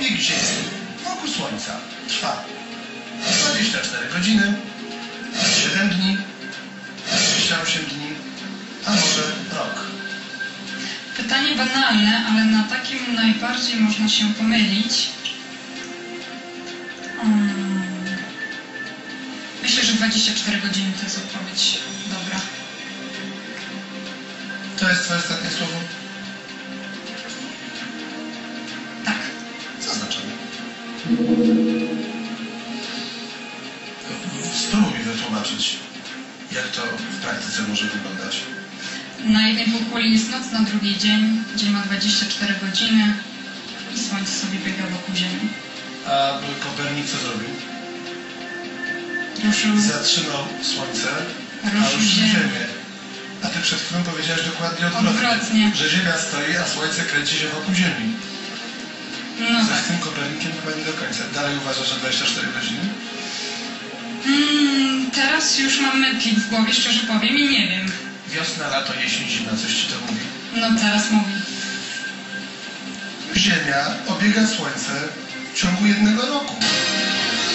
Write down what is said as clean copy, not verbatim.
Obieg Ziemi wokół Słońca trwa 24 godziny, 7 dni, 28 dni, a może rok. Pytanie banalne, ale na takim najbardziej można się pomylić. Myślę, że 24 godziny to jest odpowiedź dobra. To jest twoje ostatnie słowo? Tak. Zaznaczamy. Spróbuj mi wytłumaczyć, jak to w praktyce może wyglądać. Na jednej półkuli jest noc, na drugiej dzień. Dzień ma 24 godziny i Słońce sobie biega wokół Ziemi. A Kopernik co zrobił? Zatrzymał Słońce, a ruszył Ziemię. A ty przed chwilą powiedziałeś dokładnie odwrotnie. Że Ziemia stoi, a Słońce kręci się wokół Ziemi. No tak. Z tym Kopernikiem chyba nie do końca. Dalej uważasz, że 24 godziny? Teraz już mam mętlik w głowie, szczerze powiem, i nie wiem. Wiosna, lato, jesień, zima, coś ci to mówi? No teraz mówi. Ziemia obiega Słońce w ciągu jednego roku.